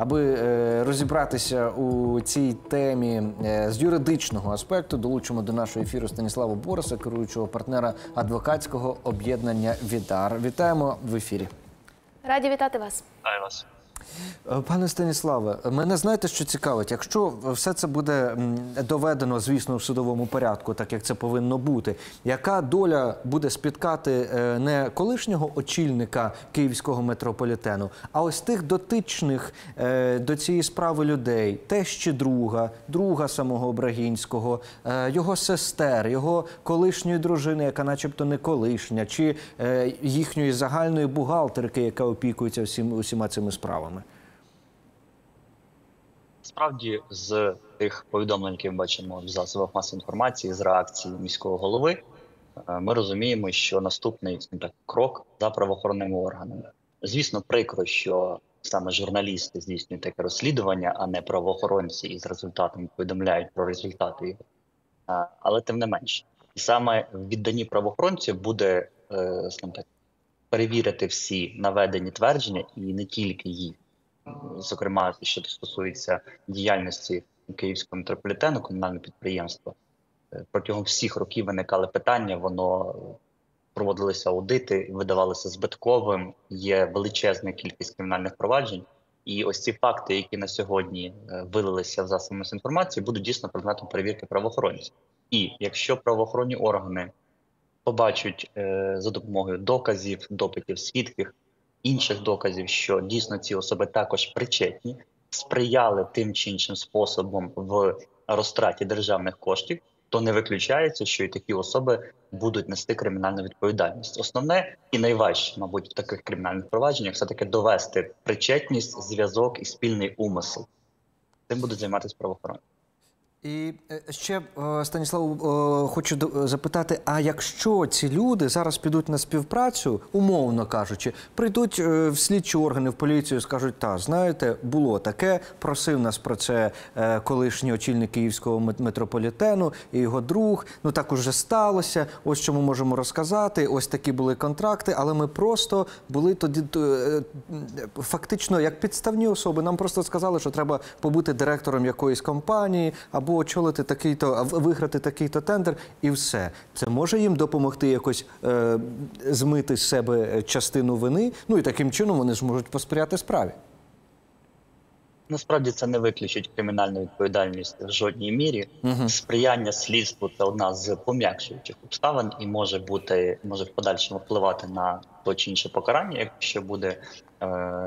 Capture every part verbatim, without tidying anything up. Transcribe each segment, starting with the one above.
Аби е, розібратися у цій темі е, з юридичного аспекту, долучимо до нашого ефіру Станіслава Бороса, керуючого партнера адвокатського об'єднання «Відар». Вітаємо в ефірі. Раді вітати вас. Вітаю вас. Пане Станіславе, мене знаєте, що цікавить? Якщо все це буде доведено, звісно, в судовому порядку, так як це повинно бути, яка доля буде спіткати не колишнього очільника київського метрополітену, а ось тих дотичних до цієї справи людей, тещі друга, друга самого Обрагінського, його сестер, його колишньої дружини, яка начебто не колишня, чи їхньої загальної бухгалтерки, яка опікується всім, усіма цими справами? Справді, з тих повідомлень, які ми бачимо в засобах масової інформації, з реакції міського голови, ми розуміємо, що наступний так, крок за правоохоронними органами. Звісно, прикро, що саме журналісти здійснюють таке розслідування, а не правоохоронці, і з результатами повідомляють про результати його. Але тим не менш. І саме в відданні правоохоронців буде так, перевірити всі наведені твердження, і не тільки їх. Зокрема, що стосується діяльності Київського метрополітену, комунального підприємства. Протягом всіх років виникали питання, воно проводилися аудити, видавалося збитковим, є величезна кількість кримінальних проваджень. І ось ці факти, які на сьогодні вилилися в засоби масової інформації, будуть дійсно предметом перевірки правоохоронців. І якщо правоохоронні органи побачать е, за допомогою доказів, допитів свідків, інших доказів, що дійсно ці особи також причетні, сприяли тим чи іншим способом в розтраті державних коштів, то не виключається, що і такі особи будуть нести кримінальну відповідальність. Основне і найважче, мабуть, в таких кримінальних провадженнях все-таки довести причетність, зв'язок і спільний умисел. Цим будуть займатися правоохоронці. І ще, Станіслав, хочу запитати, а якщо ці люди зараз підуть на співпрацю, умовно кажучи, прийдуть в слідчі органи, в поліцію, скажуть, та, знаєте, було таке, просив нас про це колишній очільник Київського метрополітену і його друг, ну так уже сталося, ось що ми можемо розказати, ось такі були контракти, але ми просто були тоді фактично як підставні особи, нам просто сказали, що треба побути директором якоїсь компанії, або очолити такий-то, виграти такий-то тендер, і все. Це може їм допомогти якось е, змити з себе частину вини? Ну і таким чином вони зможуть посприяти справі. Насправді це не виключить кримінальну відповідальність в жодній мірі. Угу. Сприяння слідству – це одна з пом'якшуючих обставин і може бути, може в подальшому впливати на то чи інше покарання, якщо буде е,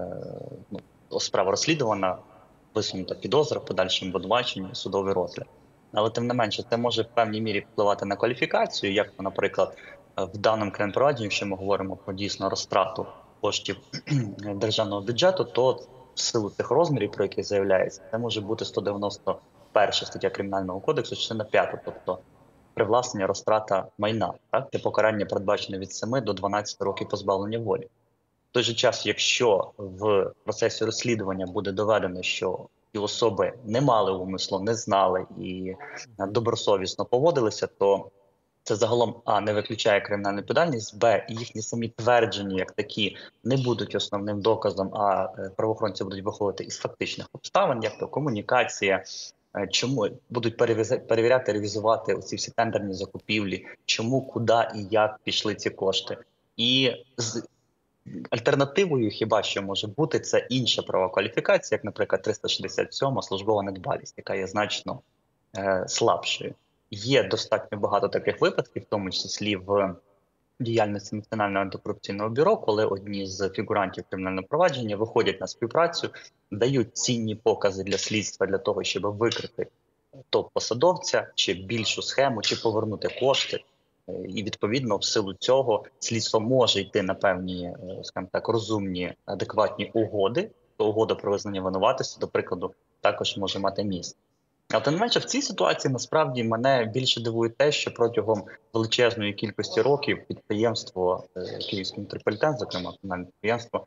ну, справа розслідувана, висунута підозра в подальшому обвинуваченні, судовий розгляд. Але тим не менше, це може в певній мірі впливати на кваліфікацію, як, наприклад, в даному кримінальному, якщо ми говоримо про дійсно розтрату коштів державного бюджету, то в силу тих розмірів, про які заявляється, це може бути сто дев'яносто перша стаття Кримінального кодексу, частина п'ята, тобто привласнення, розтрата майна. Так? Це покарання передбачене від семи до дванадцяти років позбавлення волі. В той же час, якщо в процесі розслідування буде доведено, що ті особи не мали умислу, не знали і добросовісно поводилися, то це загалом а. не виключає кримінальну відповідальність, б. їхні самі твердження, як такі, не будуть основним доказом, а правоохоронці будуть виходити із фактичних обставин, як то комунікація, чому будуть перевіряти, ревізувати ці всі тендерні закупівлі, чому, куди і як пішли ці кошти. І з альтернативою хіба що може бути це інша правова кваліфікація, як, наприклад, триста шістдесят сьома службова недбалість, яка є значно е, слабшою. Є достатньо багато таких випадків, в тому числі в діяльності Національного антикорупційного бюро, коли одні з фігурантів кримінального провадження виходять на співпрацю, дають цінні покази для слідства для того, щоб викрити топ-посадовця, чи більшу схему, чи повернути кошти. І, відповідно, в силу цього слідство може йти на певні, скажімо так, розумні, адекватні угоди. То угода про визнання винуватості, до прикладу, також може мати місце. Але тим не менше, в цій ситуації, насправді, мене більше дивує те, що протягом величезної кількості років підприємство Київський метрополітен, зокрема комунальне підприємство,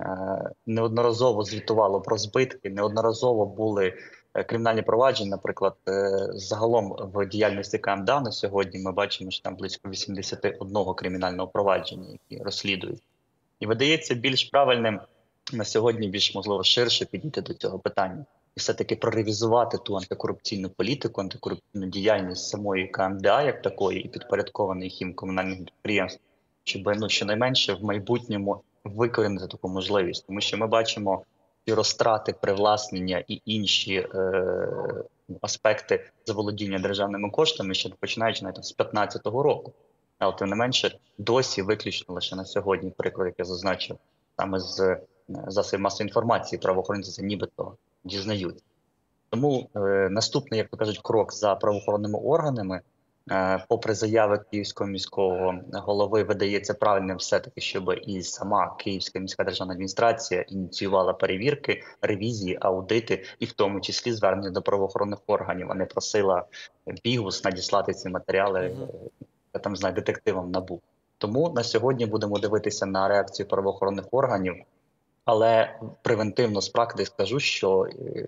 неодноразово звітувало про збитки, неодноразово були кримінальні провадження, наприклад, загалом в діяльності КМДА на сьогодні ми бачимо, що там близько вісімдесят один кримінального провадження, які розслідують. І видається більш правильним на сьогодні більш, можливо, ширше підійти до цього питання і все-таки проревізувати ту антикорупційну політику, антикорупційну діяльність самої КМДА як такої і підпорядкованих їм комунальних підприємств, щоб ну, щонайменше в майбутньому викорінити таку можливість. Тому що ми бачимо і розтрати, привласнення і інші е, аспекти заволодіння державними коштами, ще починаючи навіть з п'ятнадцятого року. Але тим не менше, досі виключно лише на сьогодні, приклад, як я зазначив, саме з е, засобів масової інформації правоохоронці це нібито дізнаються. Тому е, наступний, як то кажуть, крок за правоохоронними органами, е, попри заяви Київського міського голови, видається правильним все-таки, щоб і сама Київська міська державна адміністрація ініціювала перевірки, ревізії, аудити, і в тому числі звернення до правоохоронних органів, а не просила Бігус надіслати ці матеріали я там знаю, детективам НАБУ. Тому на сьогодні будемо дивитися на реакцію правоохоронних органів, але превентивно з практики скажу, що е,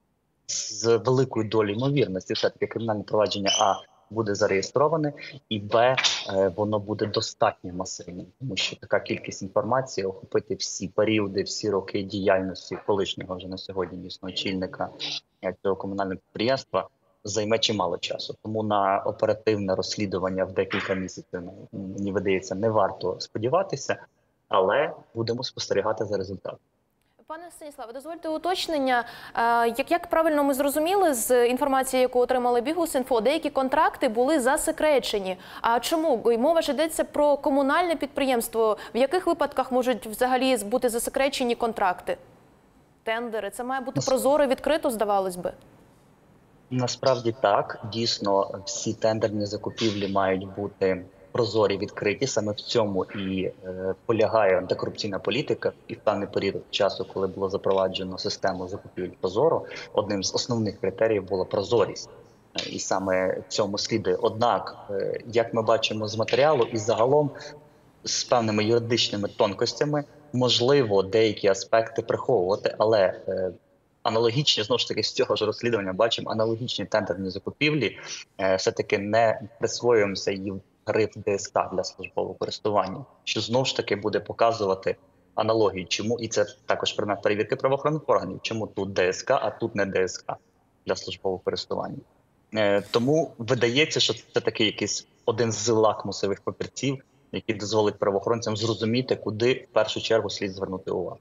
з великою долею ймовірності все-таки кримінальне провадження А буде зареєстроване, і Б е, воно буде достатньо масивним, тому що така кількість інформації охопити всі періоди, всі роки діяльності колишнього вже на сьогодні дійсно очільника е, цього комунального підприємства займе чимало часу. Тому на оперативне розслідування в декілька місяців, мені видається, не варто сподіватися, але будемо спостерігати за результатом. Пане Станіславе, дозвольте уточнення. Як, як правильно ми зрозуміли з інформації, яку отримали Бігус.Інфо, деякі контракти були засекречені. А чому? Мова ж йдеться про комунальне підприємство. В яких випадках можуть взагалі бути засекречені контракти? Тендери? Це має бути прозоро і відкрито, здавалось би. Насправді так. Дійсно, всі тендерні закупівлі мають бути прозорі, відкриті. Саме в цьому і е, полягає антикорупційна політика. І в певний період часу, коли було запроваджено систему закупівель прозоро, одним з основних критеріїв була прозорість. І саме цьому слідує. Однак, е, як ми бачимо з матеріалу, і загалом з певними юридичними тонкостями, можливо, деякі аспекти приховувати, але е, аналогічні, знову ж таки, з цього ж розслідування бачимо, аналогічні тендерні закупівлі, е, все-таки не присвоюємося її в гриф ДСК для службового користування, що знову ж таки буде показувати аналогію, чому, і це також предмет перевірки правоохоронних органів, чому тут ДСК, а тут не ДСК для службового користування. Е, тому видається, що це такий якийсь один з лакмусових папірців, який дозволить правоохоронцям зрозуміти, куди в першу чергу слід звернути увагу.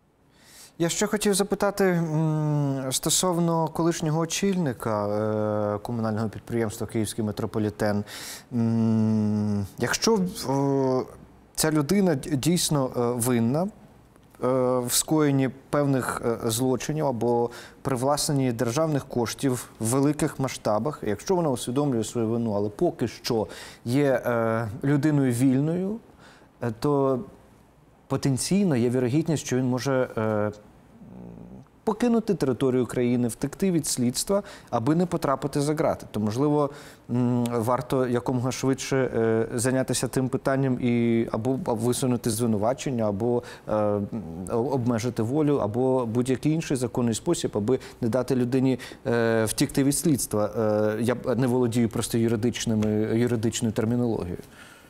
Я ще хотів запитати м, стосовно колишнього очільника е, комунального підприємства «Київський метрополітен». М, якщо е, ця людина дійсно е, винна е, в скоєнні певних е, злочинів або привласненні державних коштів в великих масштабах, якщо вона усвідомлює свою вину, але поки що є е, людиною вільною, е, то потенційно є вірогідність, що він може е, покинути територію країни, втекти від слідства, аби не потрапити за ґрати. То, можливо, м, варто якомога швидше е, зайнятися тим питанням і або висунути звинувачення, або е, обмежити волю, або будь-який інший законний спосіб, аби не дати людині е, втікти від слідства. Е, я не володію просто юридичними, юридичною термінологією.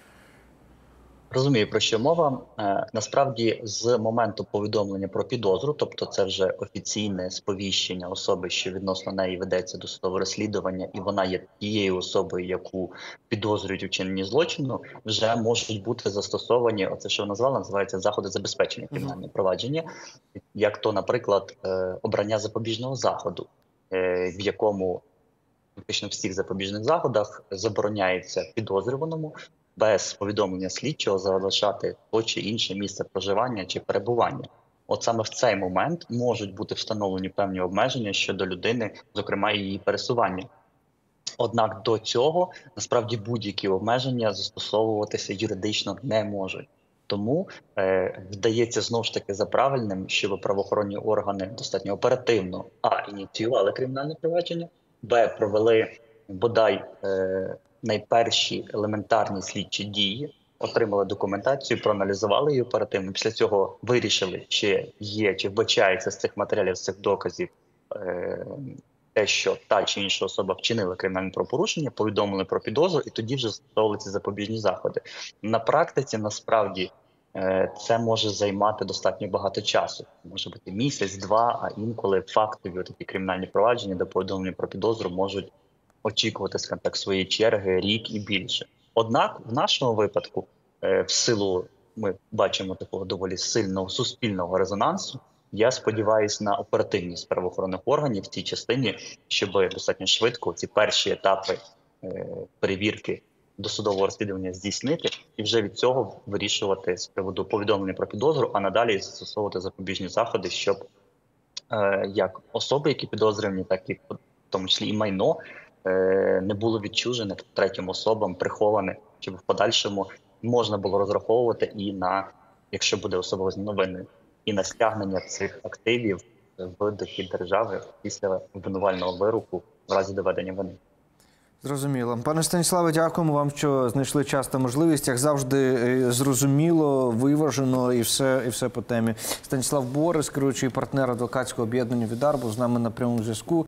Розумію, про що мова. Е, насправді, з моменту повідомлення про підозру, тобто це вже офіційне сповіщення особи, що відносно неї ведеться досудове розслідування, і вона є тією особою, яку підозрюють у вчиненні злочину, вже можуть бути застосовані, оце що назвали, називається заходи забезпечення кримінального провадження, як то, наприклад, е, обрання запобіжного заходу, е, в якому фактично в всіх запобіжних заходах забороняється підозрюваному без повідомлення слідчого залишати то чи інше місце проживання чи перебування. От саме в цей момент можуть бути встановлені певні обмеження щодо людини, зокрема її пересування. Однак до цього насправді будь-які обмеження застосовуватися юридично не можуть. Тому е, вдається знову ж таки за правильним, щоб правоохоронні органи достатньо оперативно а. ініціювали кримінальне провадження, б. провели бодай е, найперші елементарні слідчі дії, отримали документацію, проаналізували її оперативно. Після цього вирішили, чи є, чи вбачається з цих матеріалів, з цих доказів е, те, що та чи інша особа вчинила кримінальне правопорушення, повідомили про підозру, і тоді вже застосовували ці запобіжні заходи. На практиці, насправді, е, це може займати достатньо багато часу. Може бути місяць, два, а інколи фактові такі кримінальні провадження до повідомлення про підозру можуть очікувати, скажімо так, свої черги рік і більше. Однак в нашому випадку, е, в силу ми бачимо такого доволі сильного суспільного резонансу. Я сподіваюся на оперативність правоохоронних органів в цій частині, щоб достатньо швидко ці перші етапи е, перевірки досудового розслідування здійснити і вже від цього вирішувати з приводу повідомлення про підозру, а надалі застосовувати запобіжні заходи, щоб е, як особи, які підозрювані, так і в тому числі і майно е, не було відчужене третім особам, приховане, щоб в подальшому можна було розраховувати і на, якщо буде особа визнана винною, і на стягнення цих активів в дохід держави після обвинувального вироку в разі доведення вини. Зрозуміло. Пане Станіславе, дякуємо вам, що знайшли час та можливість. Як завжди, зрозуміло, виважено і все, і все по темі. Станіслав Борис, керуючий партнер адвокатського об'єднання «Відар», був з нами на прямому зв'язку.